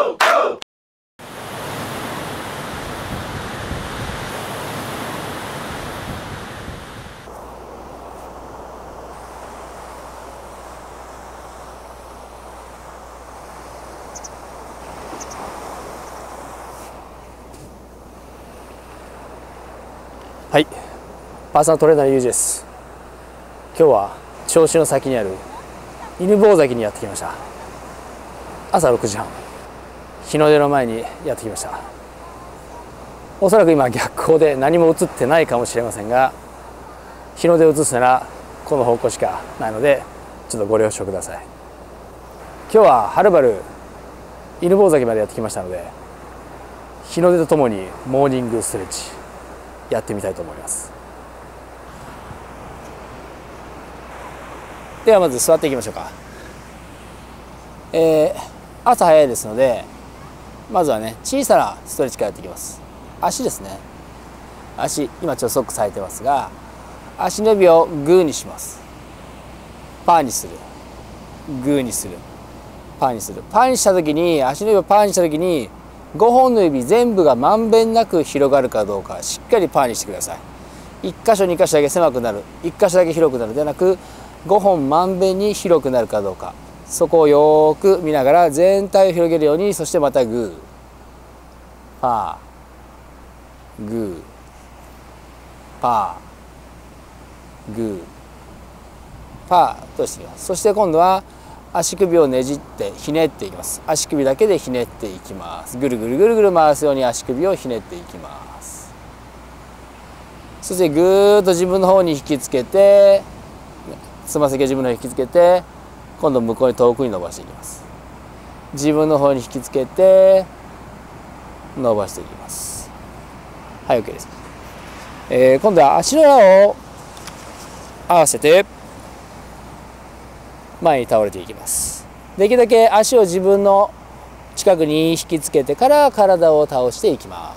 はい、パーソナルトレーナーのゆうじです。今日は銚子の先にある犬吠埼にやってきました。朝6時半、日の出の前にやってきました。おそらく今逆光で何も映ってないかもしれませんが、日の出を映すならこの方向しかないのでちょっとご了承ください。今日ははるばる犬吠埼までやってきましたので、日の出とともにモーニングストレッチやってみたいと思います。ではまず座っていきましょうか。朝早いですので、まずはね、小さなストレッチからやっていきます。足ですね。足、今ちょっとソックス履いてますが、足の指をグーにします。パーにする、グーにする、パーにする。パーにした時に、足の指をパーにした時に5本の指全部がまんべんなく広がるかどうかしっかりパーにしてください。1箇所2箇所だけ狭くなる、1箇所だけ広くなるではなく、5本まんべんに広くなるかどうか、そこをよーく見ながら全体を広げるように。そしてまたグーパーグーパーグーパーとしていきます。そして今度は足首をねじってひねっていきます。足首だけでひねっていきます。ぐるぐるぐるぐる回すように足首をひねっていきます。そしてぐーっと自分の方に引きつけて、つま先を自分の方に引きつけて、今度向こうに遠くに伸ばしていきます。自分の方に引きつけて伸ばしていきます。はい、 OK です。今度は足の裏を合わせて前に倒れていきます。できるだけ足を自分の近くに引きつけてから体を倒していきます。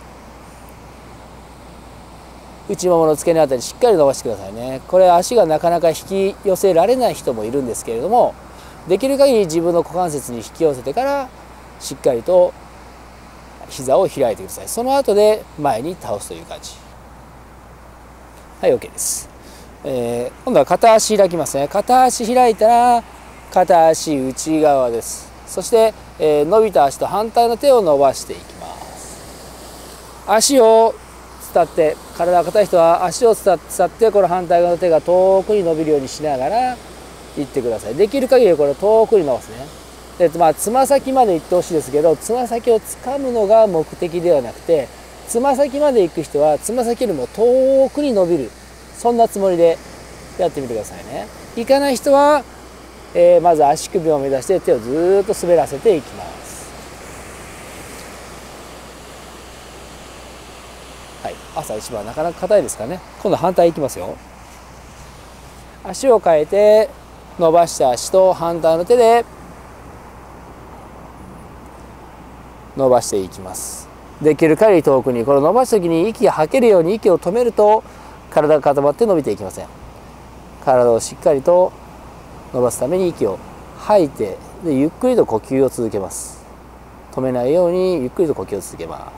内ももの付け根あたりしっかり伸ばしてくださいね。これ足がなかなか引き寄せられない人もいるんですけれども、できる限り自分の股関節に引き寄せてからしっかりと膝を開いてください。その後で前に倒すという感じ。はい、 OK です。今度は片足開きますね。片足開いたら片足内側です。そして、伸びた足と反対の手を伸ばしていきます。足を伝って、体が硬い人は足を伝ってこの反対側の手が遠くに伸びるようにしながらいってください。できる限りこれ遠くに伸ばすね。つま先まで行ってほしいですけど、つま先を掴むのが目的ではなくて、つま先まで行く人はつま先よりも遠くに伸びる、そんなつもりでやってみてくださいね。行かない人は、まず足首を目指して手をずっと滑らせていきます。はい、朝一番なかなか硬いですからね。今度反対いきますよ。足を変えて伸ばした足と反対の手で伸ばしていきます。できる限り遠くに、これ伸ばす時に息が吐けるように息を止めると体が固まって伸びていきません。体をしっかりと伸ばすために息を吐いて、でゆっくりと呼吸を続けます。止めないようにゆっくりと呼吸を続けます。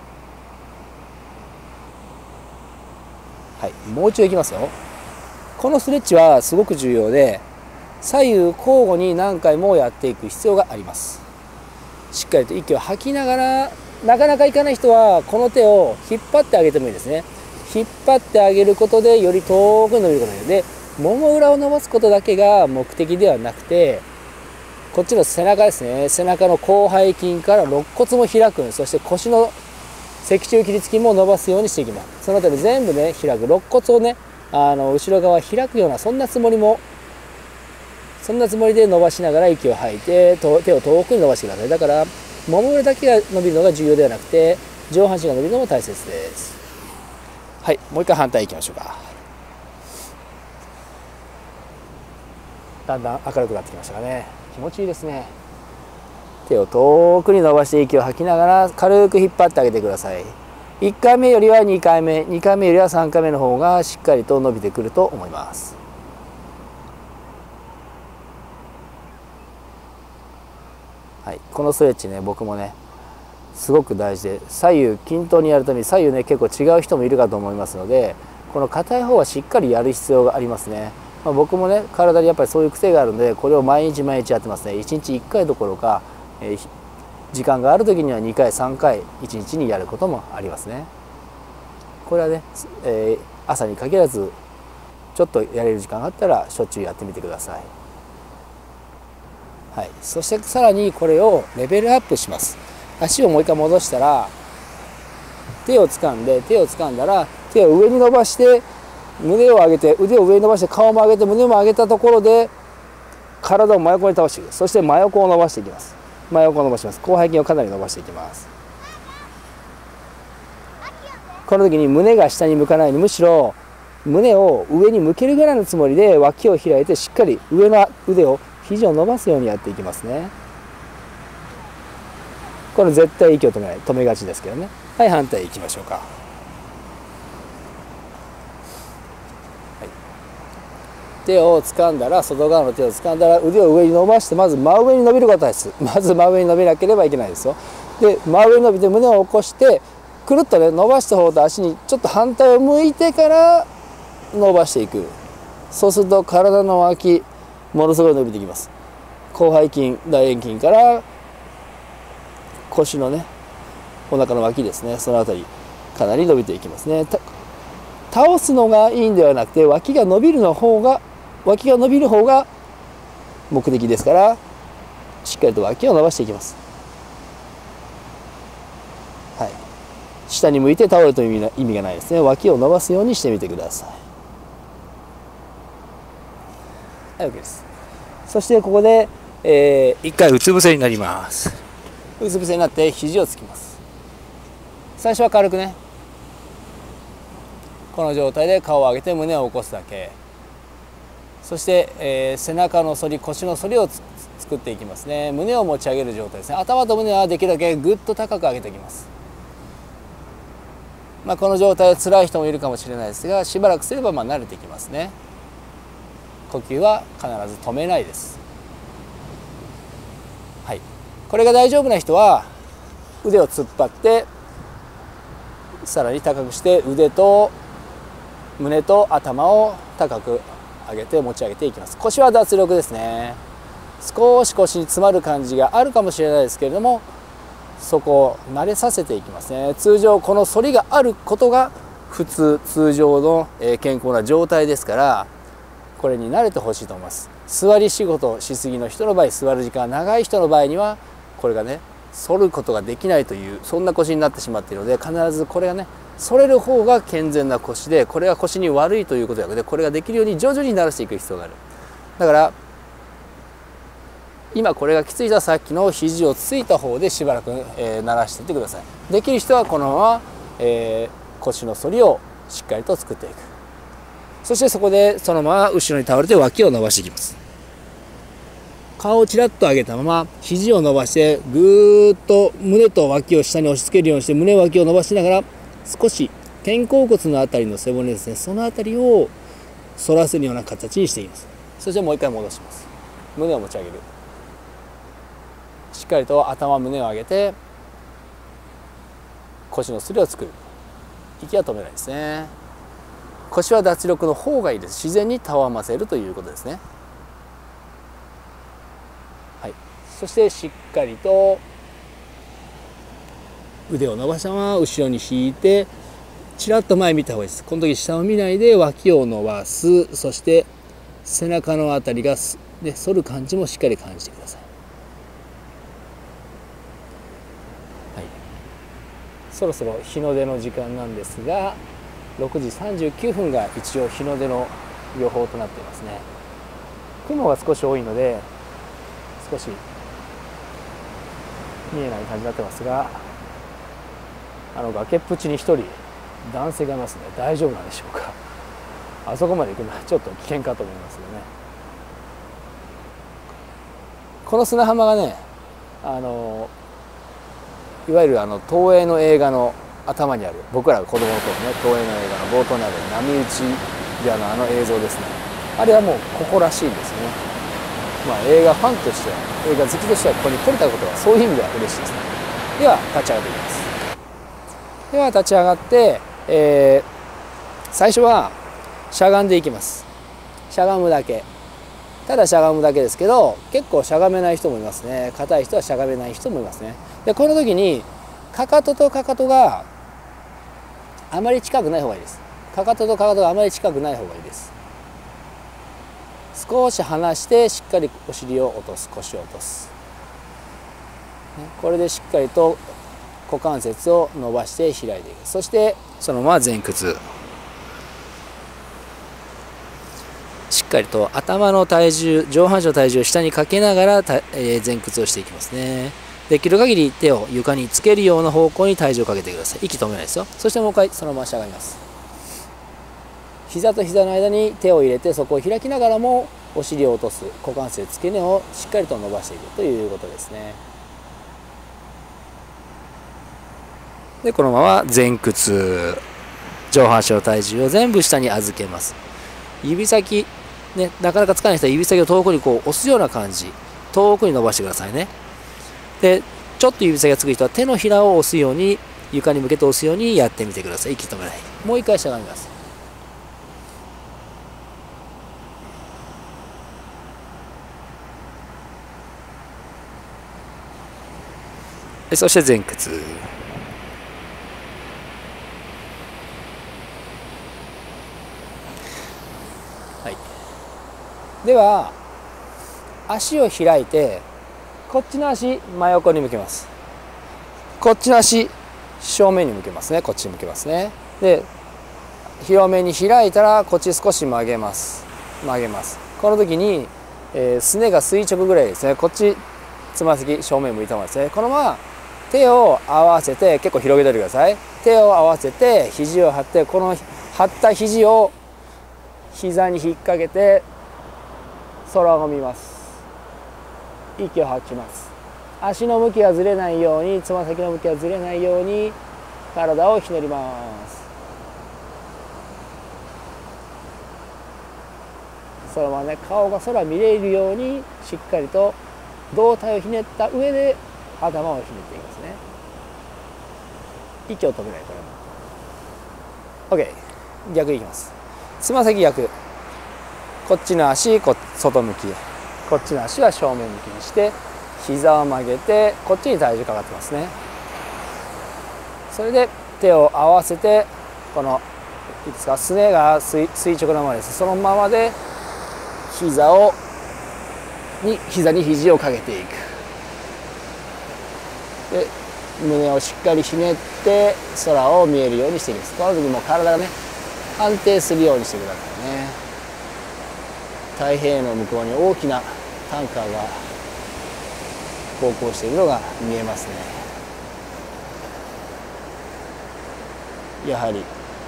はい、もう一度いきますよ。このストレッチはすごく重要で、左右交互に何回もやっていく必要があります。しっかりと息を吐きながら、なかなかいかない人はこの手を引っ張ってあげてもいいですね。引っ張ってあげることでより遠くに伸びることができる。もも裏を伸ばすことだけが目的ではなくて、こっちの背中ですね。背中の広背筋から肋骨も開く。そして腰の脊柱起立筋も伸ばすようにしていきます。そのあたり全部ね、開く。肋骨をね、後ろ側開くような、そんなつもりで伸ばしながら息を吐いて、手を遠くに伸ばしてください。だからもも裏だけが伸びるのが重要ではなくて、上半身が伸びるのも大切です。はい、もう一回反対いきましょうか。だんだん明るくなってきましたかね。気持ちいいですね。手を遠くに伸ばして息を吐きながら軽く引っ張ってあげてください。1回目よりは2回目、2回目よりは3回目の方がしっかりと伸びてくると思います。はい。 このストレッチね、僕もねすごく大事で、左右均等にやるために左右ね結構違う人もいるかと思いますので、この硬い方はしっかりやる必要がありますね。僕もね体にやっぱりそういう癖があるので、これを毎日毎日やってますね。1日1回どころか、時間がある時には2回3回1日にやることもありますね。これはね、朝に限らずちょっとやれる時間があったらしょっちゅうやってみてください。はい、そしてさらにこれをレベルアップします。足をもう一回戻したら、手を掴んだら手を上に伸ばして胸を上げて、腕を上に伸ばして顔も上げて胸も上げたところで体を真横に倒していく。そして真横を伸ばしていきます。真横を伸ばします。広背筋をかなり伸ばしていきます。この時に胸が下に向かないように、むしろ胸を上に向けるぐらいのつもりで脇を開いて、しっかり上の腕を肘を伸ばすようにやっていきますね。これ絶対息を止めがちですけどね。はい、反対いきましょうか。手を掴んだら、外側の手を掴んだら腕を上に伸ばして、まず真上に伸びることです。まず真上に伸びなければいけないですよ。で、真上に伸びて胸を起こしてくるっとね伸ばした方と足にちょっと反対を向いてから伸ばしていく。そうすると体の脇ものすごい伸びてきます。広背筋、大円筋から腰のねお腹の脇ですね、そのあたりかなり伸びていきますね。倒すのがいいんではなくて、脇が伸びる方が目的ですから、しっかりと脇を伸ばしていきます。はい、下に向いて倒れるという意味がないですね。脇を伸ばすようにしてみてください。はい、OK です。そしてここで、1回うつ伏せになります。うつ伏せになって肘をつきます。最初は軽くね、この状態で顔を上げて胸を起こすだけ。そして、背中の反り、腰の反りを作っていきますね。胸を持ち上げる状態ですね。頭と胸はできるだけぐっと高く上げていきます。この状態は辛い人もいるかもしれないですが、しばらくすれば慣れてきますね。呼吸は必ず止めないです。はい、これが大丈夫な人は腕を突っ張ってさらに高くして、腕と胸と頭を高く上げて持ち上げていきます。腰は脱力ですね。少し腰に詰まる感じがあるかもしれないですけれども、そこを慣れさせていきますね。通常この反りがあることが通常の健康な状態ですから、これに慣れてほしいと思います。座り仕事をしすぎの人の場合、座る時間が長い人の場合にはこれがね反ることができないという、そんな腰になってしまっているので、必ずこれがね反れる方が健全な腰で、これが腰に悪いということなので、これができるように徐々に慣らしていく必要がある。だから今これがきつい人はさっきの肘をついた方でしばらく、慣らしていってください。できる人はこのまま、腰の反りをしっかりと作っていく。そしてそこでそのまま後ろに倒れて脇を伸ばしていきます。顔をちらっと上げたまま肘を伸ばして、ぐーっと胸と脇を下に押し付けるようにして、胸脇を伸ばしながら少し肩甲骨のあたりの背骨ですね、そのあたりを反らせるような形にしています。そしてもう一回戻します。胸を持ち上げる。しっかりと頭、胸を上げて腰のすりを作る。息は止めないですね。腰は脱力の方がいいです。自然にたわませるということですね。はい、そしてしっかりと腕を伸ばしたまま後ろに引いて、ちらっと前見た方がいいです。この時下を見ないで脇を伸ばす。そして背中のあたりが反る感じもしっかり感じてください。はい、そろそろ日の出の時間なんですが、6時39分が一応日の出の予報となっていますね。雲が少し多いので少し見えない感じになってますが、崖っぷちに一人男性がいますね。大丈夫なんでしょうか。あそこまで行くのはちょっと危険かと思いますよね。この砂浜がね、いわゆる東映の映画の頭にある、僕らが子供の頃ね、東映の映画の冒頭にある波打ち際の映像ですね。あれはもうここらしいんですね。 映画ファンとしては、映画好きとしてはここに来れたことはそういう意味では嬉しいですね。では立ち上がっていきます。では立ち上がって、最初はしゃがんでいきます。しゃがむだけ、ただしゃがむだけですけど、結構しゃがめない人もいますね。硬い人はしゃがめない人もいますね。でこの時にかかととかかとがあまり近くない方がいいです。かかととかかとがあまり近くない方がいいです。少し離してしっかりお尻を落とす、腰を落とす。これでしっかりと股関節を伸ばして開いていく。そしてそのまま前屈。しっかりと頭の体重、上半身の体重を下にかけながら前屈をしていきますね。できる限り手を床につけるような方向に体重をかけてください。息止めないですよ。そしてもう一回そのまましゃがみます。膝と膝の間に手を入れて、そこを開きながらもお尻を落とす、股関節付け根をしっかりと伸ばしていくということですね。でこのまま前屈、上半身の体重を全部下に預けます。指先ね、なかなかつかない人は指先を遠くにこう押すような感じ、遠くに伸ばしてくださいね。でちょっと指先がつく人は手のひらを押すように、床に向けて押すようにやってみてください。息止めない。もう一回しゃがみます。そして前屈。はい、では足を開いて、こっちの足真横に向けます。こっちの足正面に向けますね。こっちに向けますね。で広めに開いたらこっち少し曲げます。曲げます。この時に、すねが垂直ぐらいですね。こっちつま先正面向いたままですね。このまま手を合わせて、結構広げておいてください。手を合わせて肘を張って、この張った肘を膝に引っ掛けて空を見ます。息を吐きます。足の向きがずれないように、つま先の向きがずれないように体をひねります。そのままね、顔が空見れるようにしっかりと胴体をひねった上で頭をひねっていきますね。息を止めない。これも OK。 逆いきます。つま先逆、こっちの足外向き、こっちの足は正面向きにして膝を曲げて、こっちに体重かかってますね。それで手を合わせて、このいいですか、すねが垂直なままです。そのままで膝に肘をかけていく。で胸をしっかりひねって空を見えるようにしていきます。この時も体がね安定するようにしてくださいね。太平洋の向こうに大きなタンカーが航行しているのが見えますね。やはり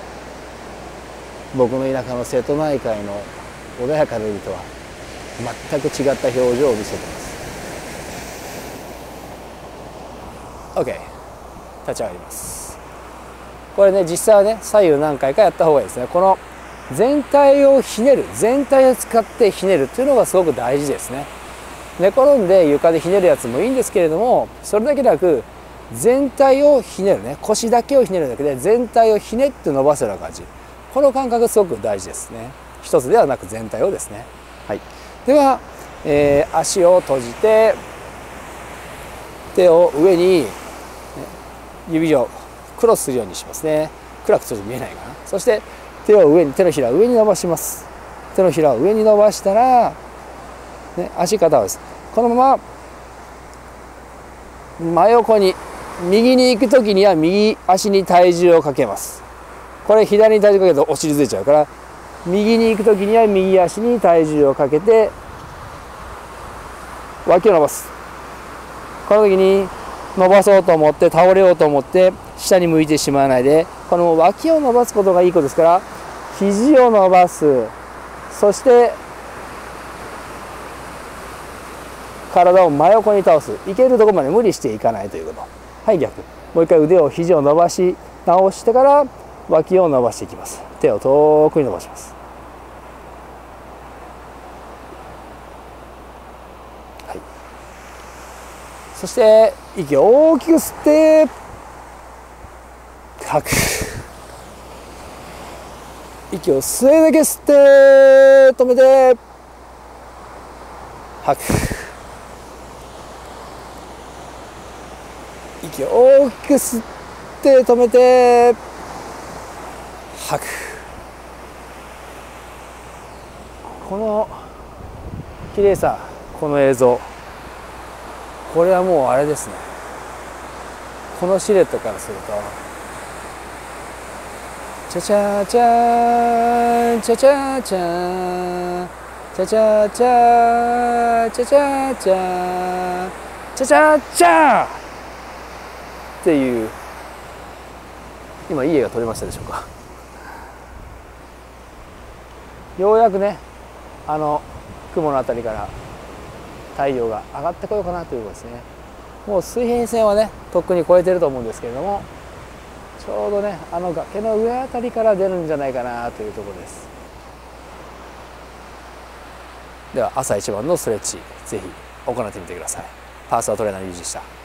僕の田舎の瀬戸内海の穏やかな海とは全く違った表情を見せています。 OK。 立ち上がります。これね、実際はね左右何回かやった方がいいですね。この全体をひねる、全体を使ってひねるっていうのがすごく大事ですね。寝転んで床でひねるやつもいいんですけれども、それだけでなく全体をひねるね、腰だけをひねるだけで全体をひねって伸ばすような感じ、この感覚すごく大事ですね。一つではなく全体をですね。はい、では、足を閉じて手を上に指をクロスするようにしますね。暗くちょっと見えないかな。そして手を上に、手のひらを上に伸ばします。手のひらを上に伸ばしたら、ね、足肩をです。このまま真横に、右に行く時には右足に体重をかけます。これ左に体重かけるとお尻ずれちゃうから、右に行く時には右足に体重をかけて脇を伸ばす。この時に伸ばそうと思って、倒れようと思って下に向いてしまわないで、この脇を伸ばすことがいいことですから、肘を伸ばす。そして体を真横に倒す。いけるところまで無理していかないということ。はい、逆。もう一回腕を、肘を伸ばし直してから脇を伸ばしていきます。手を遠くに伸ばします。 そして息を大きく吸って吐く。息を吸えるだけ吸って止めて吐く。息を大きく吸って止めて吐く。この綺麗さ、この映像、これはもうあれですね。このシルエットからするとチャチャチャチャチャチャチャチャチャチャチャチャチャチャチャっていう、今いい絵が撮れましたでしょうか。ようやくね、雲のあたりから太陽が上がってこようかなということですね。もう水平線はねとっくに越えてると思うんですけれども、ちょうどね崖の上あたりから出るんじゃないかなというところです。では朝一番のストレッチぜひ行ってみてください。パーソナルトレーナーのゆうじでした。